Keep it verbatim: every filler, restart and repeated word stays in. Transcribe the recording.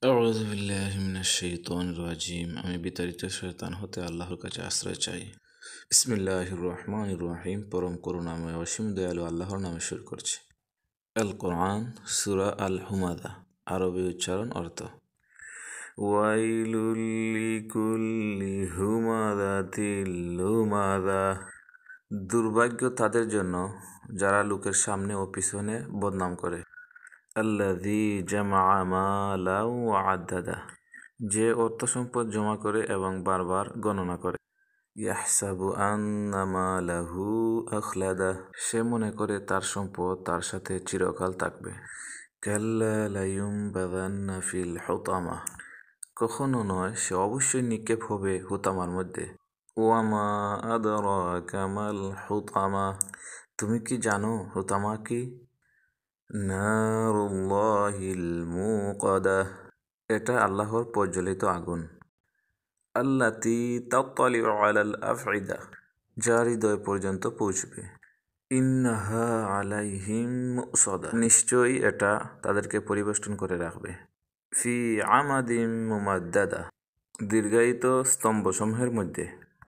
আউযু বিল্লাহি মিনাশ শাইতানির রাজিম। আমি বিতাড়িত শয়তান হতে আল্লাহর কাছে আশ্রয় চাই। বিসমিল্লাহির রহমানির রহিম। পরম করুণাময় অসীম দয়ালু আল্লাহর নামে শুরু করছি। আল কোরআন সূরা আল হুমাযা। আরবি উচ্চারণ অর্থ ওয়াইলুল লিকুল্লি হুমাযাতিল লুমাযা। দুর্ভাগ্য তাদের জন্য যারা লোকের সামনে ও পিছনে বদনাম করে। আল্লাযী জামআ মালান ওয়া আদ্দাদা, যে অর্থ সম্পদ জমা করে এবং বারবার গণনা করে। ইয়াহসাবু আন্না মালাহু আখলাদা, সে মনে করে তার সম্পদ তার সাথে চিরকাল থাকবে। কাল্লা লায়ুমবাযান্না ফিল হুতামা, কখনো নয়, সে অবশ্যই নিক্ষেপ হবে হুতামার মধ্যে। ওয়ামা আদরাকা মাল হুতামা, তুমি কি জানো হুতামা কি? নারুল্লাহিল মুকাদা, এটা আল্লাহর প্রজ্বলিত আগুন। আল্লাতী তাত্তালিউ আলাল আফইদা, যা হৃদয় পর্যন্ত পৌঁছবে। ইন্নাহা আলাইহিম মুসাদা, নিশ্চয়ই এটা তাদেরকে পরিবেষ্টন করে রাখবে। ফি আমাদিম মুমাদ্দাদা, দীর্ঘায়িত স্তম্ভসমূহের মধ্যে।